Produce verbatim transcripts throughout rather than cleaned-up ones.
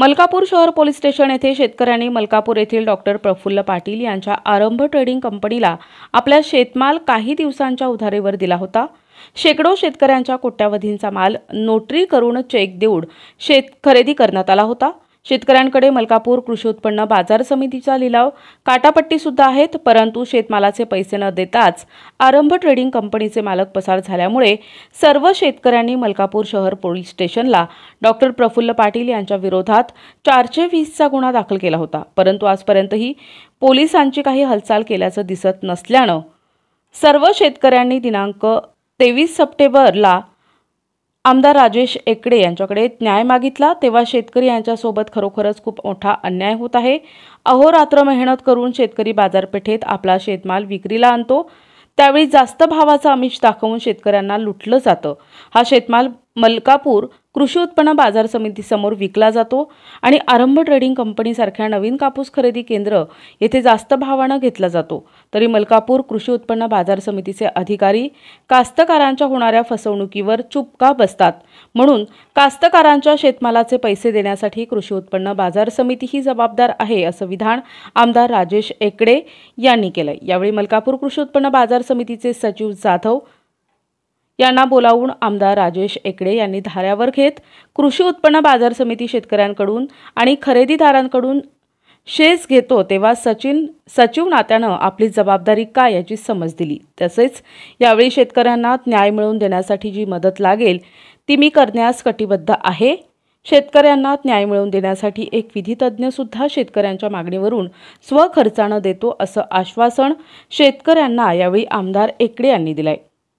मलकापूर शहर police station येथे शेतकऱ्यांनी मलकापूर येथील डॉक्टर प्रफुल्ल पाटील यांच्या आरंभ ट्रेडिंग कंपनीला आपला शेतमाल काही दिवसांच्या उधारीवर दिला होता। शेकडो शेतकऱ्यांच्या कोट्यावधींचा माल नोटरी करून चेक देऊन शेत खरेदी करण्यात आला होता। शेतकऱ्यांकडे मलकापूर कृषी उत्पन्न बाजार समितीचा लिलाव काटापट्टी सुद्धा आहेत, परंतु शेतमालाचे पैसे न देताच आरंभ ट्रेडिंग कंपनीचे मालक पसार झाल्यामुळे सर्व शेतकऱ्यांनी मलकापूर शहर पोलीस स्टेशनला डॉक्टर प्रफुल्ल पाटील यांच्या विरोधात चारशे वीस चा गुन्हा दाखल केला होता। परंतु आजपर्यंतही पोलिसांची काही हालचाल केल्याचं दिसत नसल्यानं सर्व शेतकऱ्यांनी दिनांक तेवीस सप्टेंबरला आमदार राजेश एकड़े यांच्याकडे न्याय मागितला। तेव्हा शेतकरी यांच्यासोबत खरोखरच खूप मोठा अन्याय होत आहे। अहोरात्र मेहनत करून शेतकरी बाजारपेठेत आपला शेतमाल विक्रीला आणतो, त्यावेळी जास्त भावाचा आमिष दाखवून शेतकऱ्यांना लुटलं जातं। हा शेतमाल मलकापूर कृषी उत्पन्न बाजार समिती समोर विकला जातो आणि आरंभ ट्रेडिंग कंपनी सारख्या नवीन कापूस खरेदी केंद्र येथे जास्त भावाने घेतला जातो। तरी मलकापूर कृषी उत्पन्न बाजार समितीचे अधिकारी कास्तकारांच्या होणाऱ्या फसवणुकीवर चुप का बसतात, म्हणून कास्तकारांच्या शेतमालाचे पैसे देण्यासाठी कृषी उत्पन्न बाजार समिती ही जबाबदार आहे, असं विधान आमदार राजेश एकड़े यांनी केले। यावेळी मलकापूर कृषी उत्पन्न बाजार समितीचे सचिव जाधव यांना बोलावून आमदार राजेश एकड़े यांनी धाऱ्यावर घेत कृषी उत्पन्न बाजार समिती शेतकऱ्यांकडून आणि खरेदीदारांकडून शेस घेतो, तेव्हा सचिन सचिव नात्यानं आपली जबाबदारी काय याची समज दिली। तसेच यावेळी शेतकऱ्यांना न्याय मिळवून देण्यासाठी जी मदत लागेल ती मी करण्यास कटिबद्ध आहे। शेतकऱ्यांना न्याय मिळवून देण्यासाठी एक विधितज्ञ सुद्धा शेतकऱ्यांच्या मागणीवरून स्वखर्चाने देतो, असं आश्वासन शेतकऱ्यांना यावेळी आमदार एकड़े यांनी दिले।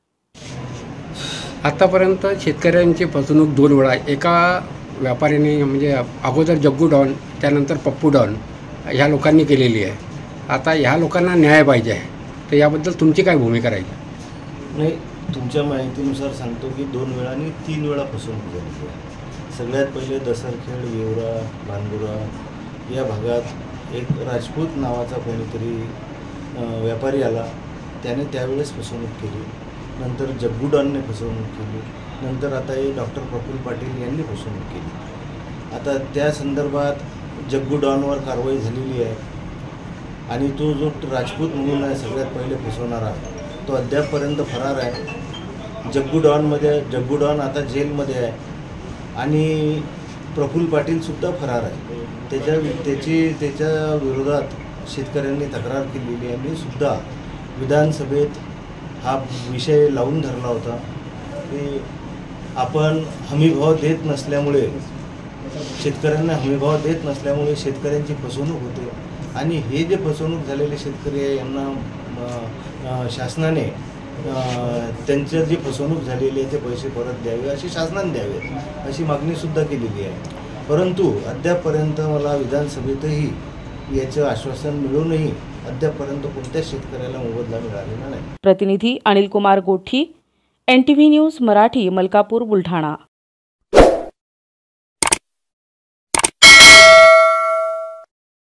आतापर्यंत शेतकऱ्यांची फसवणूक दोन वेळा एका व्यापाऱ्याने म्हणजे अगोदर जग्गू डॉन त्यानंतर पप्पू डॉन ह्या लोकांनी केलेली आहे। आता ह्या लोकांना न्याय पाहिजे आहे, तर याबद्दल तुमची काय भूमिका राहील? नाही, तुमच्या माहितीनुसार सांगतो की दोन वेळा आणि तीन वेळा फसवणूक झाली आहे। सगळ्यात पहिले दसरखेड, वेवरा, भानगुरा या भागात एक राजपूत नावाचा कोणीतरी व्यापारी आला, त्याने त्यावेळेस फसवणूक केली। नंतर जग्गू डॉनने फसवणूक केली, नंतर आता हे डॉक्टर प्रफुल्ल पाटील यांनी फसवणूक केली। आता त्या संदर्भात जग्गू डॉनवर कारवाई झालेली आहे आणि तो जो राजपूत म्हणून आहे सगळ्यात पहिले फसवणारा, तो अद्यापपर्यंत फरार आहे। जग्गू डॉनमध्ये जग्गू डॉन आता जेलमध्ये आहे आणि प्रफुल्ल पाटीलसुद्धा फरार आहे। त्याच्या त्याची त्याच्या विरोधात शेतकऱ्यांनी तक्रार केलेली आहे। मी सुद्धा विधानसभेत हा विषय लावून धरला होता की आपण हमीभाव देत नसल्यामुळे शेतकऱ्यांना हमीभाव देत नसल्यामुळे शेतकऱ्यांची फसवणूक होते आणि हे जे फसवणूक झालेले शेतकरी आहे यांना शासनाने त्यांचं जी फसवणूक झालेली आहे ते पैसे परत द्यावे, अशी शासनाने द्यावे अशी मागणीसुद्धा केलेली आहे। परंतु अद्यापपर्यंत मला विधानसभेतही याचं आश्वासन मिळूनही अद्यापपर्यंत कोणत्याच शेतकऱ्याला मोबदला मिळालेला नाही। प्रतिनिधी Anil Kumar Gothi, N T V news Marathi, Malkapur, Buldhana.